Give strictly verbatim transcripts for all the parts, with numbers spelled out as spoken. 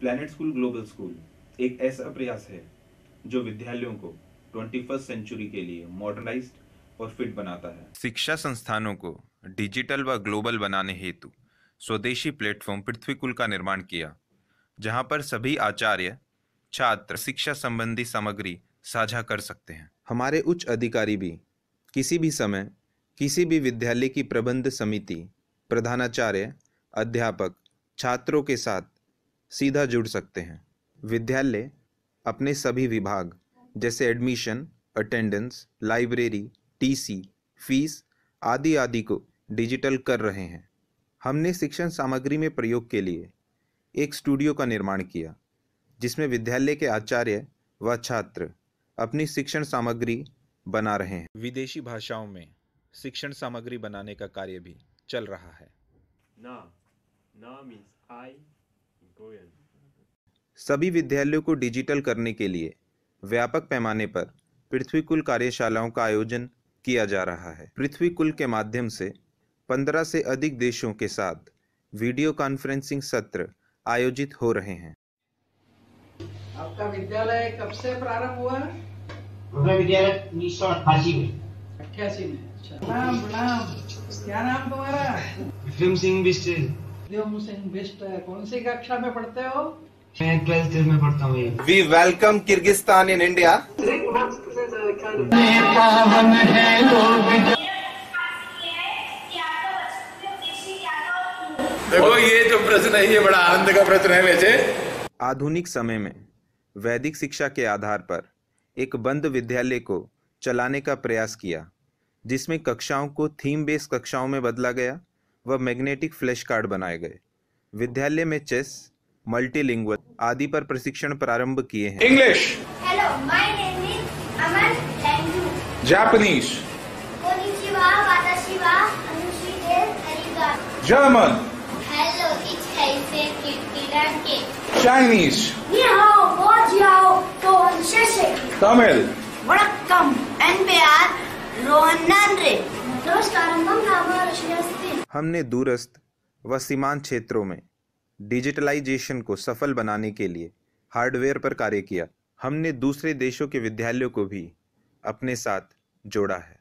Planet school global school एक ऐसा प्रयास है जो विद्यालयों को ट्वेंटी फर्स्ट सेंचुरी के लिए मॉडर्नाइज्ड और फिट बनाता है। शिक्षा संस्थानों को डिजिटल व ग्लोबल बनाने हेतु स्वदेशी प्लेटफॉर्म पृथ्वीकुल का निर्माण किया, जहां पर सभी आचार्य छात्र शिक्षा संबंधी सामग्री साझा कर सकते हैं। हमारे उच्च अधिकारी भी किसी भी समय किसी भी विद्यालय की प्रबंध समिति, प्रधानाचार्य, अध्यापक, छात्रों के साथ सीधा जुड़ सकते हैं। विद्यालय अपने सभी विभाग जैसे admission, attendance, library, TC, fees आदि आदि को डिजिटल कर रहे हैं। हमने शिक्षण सामग्री में प्रयोग के लिए एक स्टूडियो का निर्माण किया, जिसमें विद्यालय के आचार्य व छात्र अपनी शिक्षण सामग्री बना रहे हैं। विदेशी भाषाओं में शिक्षण सामग्री बनाने का कार्य भी चल रहा है। ना ना मीन्स आई गोयल। सभी विद्यालयों को डिजिटल करने के लिए व्यापक पैमाने पर पृथ्वीकुल कार्यशालाओं का आयोजन किया जा रहा है। पृथ्वीकुल के माध्यम से पंद्रह से अधिक देशों के साथ वीडियो कॉन्फ्रेंसिंग सत्र आयोजित हो रहे हैं। आपका विद्यालय कब से प्रारंभ हुआ? हमारा विद्यालय उन्नीस सौ अट्ठासी में। अट्ठासी में। अच्छा। प्रणाम प्रणाम। क्या नाम तुम्हारा? विक्रम सिंह बिष्ट। विक्रम सिंह बिष्ट। कौन सी कक्षा में पढ़ते हो? मैं ट्वेल्थ में पढ़ता हूँ। We welcome Kyrgyzstan in India. देखो, ये जो प्रश्न है ये बड़ा आनंद का प्रश्न है। वैसे आधुनिक समय में वैदिक शिक्षा के आधार पर एक बंद विद्यालय को चलाने का प्रयास किया, जिसमें कक्षाओं को थीम बेस्ड कक्षाओं में बदला गया व मैग्नेटिक फ्लैश कार्ड बनाए गए। विद्यालय में चेस, मल्टीलिंगुअल आदि पर प्रशिक्षण प्रारंभ किए हैं। English, hello, my name is Aman thank you. Japanese, कोनिचिवा, वाताशिवा, अनुशीते, अरिगातो। जर्मन, हेलो, इट्स हैसे किटिराके। चाइनीज, नि हाओ, बोजियाओ, तो शेशे। तमिल, वणक्कम, एनपीआर, रोहन नानरे। नमस्कार, हम नाम ऋषिस्ती। हमने दूरस्थ व सीमांत क्षेत्रों में डिजिटलाइजेशन को सफल बनाने के लिए हार्डवेयर पर कार्य किया। हमने दूसरे देशों के विद्यालयों को भी अपने साथ जोड़ा है।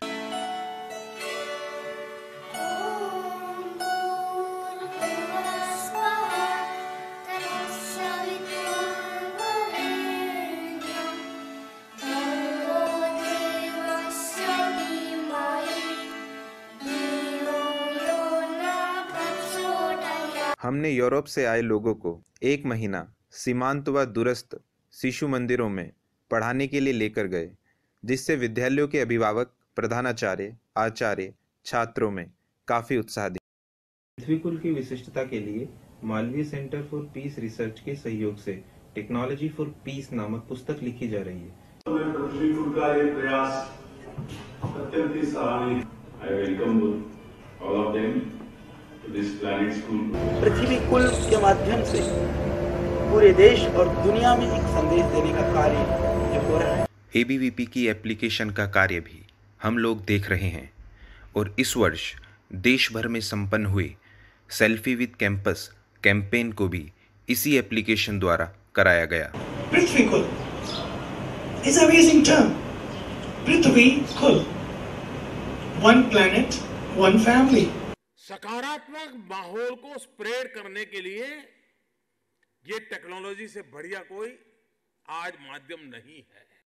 हमने यूरोप से आए लोगों को एक महीना सीमांत व दूरस्थ शिशु मंदिरों में पढ़ाने के लिए लेकर गए, जिससे विद्यालयों के अभिभावक, प्रधानाचार्य, आचार्य, छात्रों में काफी उत्साह दिखा। पृथ्वीकुल की विशिष्टता के लिए Malviya centre for peace research के सहयोग से टेक्नोलॉजी फॉर पीस नामक पुस्तक लिखी जा रही है। पृथ्वीकुल का ये प्रयास अत्यंत ही सराहनीय है। I welcome all of them to this planet school. पृथ्वी कुल के माध्यम से पूरे देश और दुनिया में एक संदेश देने का कार्य जो हो रहा है। ए बी वी पी की एप्लीकेशन का कार्य भी हम लोग देख रहे हैं और इस वर्ष देश भर में संपन्न हुए सेल्फी विद कैंपस कैंपेन को भी इसी एप्लीकेशन द्वारा कराया गया। पृथ्वी कुल is an amazing term. पृथ्वी कुल, one planet, one family. सकारात्मक माहौल को स्प्रेड करने के लिए ये टेक्नोलॉजी से बढ़िया कोई आज माध्यम नहीं है।